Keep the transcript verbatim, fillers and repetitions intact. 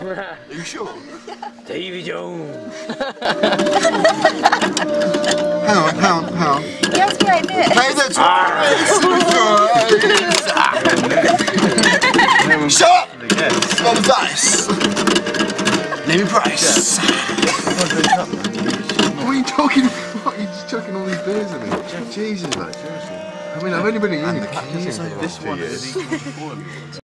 Are you sure? Davy Jones. Hang on, hang on, hang on. You have to be like this. Pay the twice! Shut up! Roll the dice! Name and price! What are you talking about? You're just chucking all these beers at me. Jesus, mate, seriously. I mean, I've only been in uni practicing for This two one years. is equal to four.